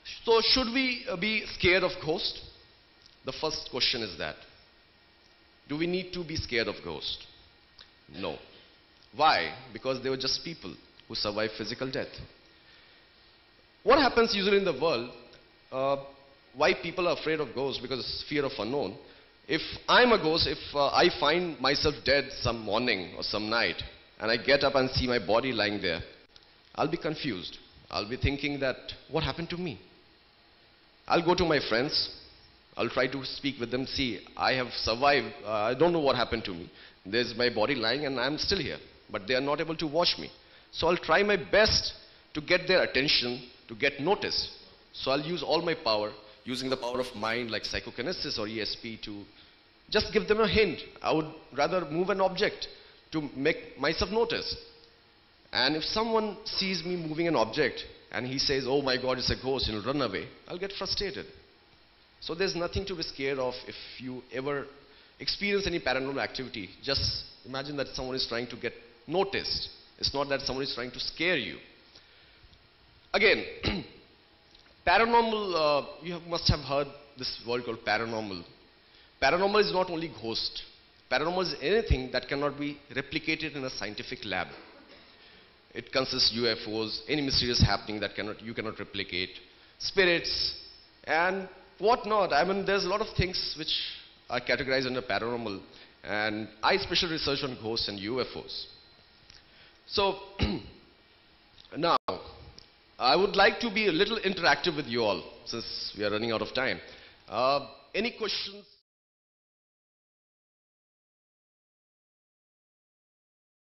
So should we be scared of ghosts? The first question is that. Do we need to be scared of ghosts? No. Why? Because they were just people who survive physical death. What happens usually in the world, why people are afraid of ghosts? Because fear of unknown. If I'm a ghost, if I find myself dead some morning or some night, and I get up and see my body lying there, I'll be confused. I'll be thinking that, what happened to me? I'll go to my friends. I'll try to speak with them. See, I have survived. I don't know what happened to me. There's my body lying and I'm still here. But they are not able to watch me. So I'll try my best to get their attention, to get noticed. So I'll use all my power, using the power of mind like psychokinesis or ESP to just give them a hint. I would rather move an object to make myself notice. And if someone sees me moving an object and he says, oh my God, it's a ghost, and run away, I'll get frustrated. So there's nothing to be scared of if you ever experience any paranormal activity. Just imagine that someone is trying to get noticed. It's not that someone is trying to scare you. Again, paranormal, you must have heard this word called paranormal. Paranormal is not only ghost. Paranormal is anything that cannot be replicated in a scientific lab. It consists UFOs, any mysterious happening that you cannot replicate, spirits, and whatnot. I mean, there's a lot of things which are categorized under paranormal, and I specially research on ghosts and UFOs. So, now, I would like to be a little interactive with you all, since we are running out of time. Any questions?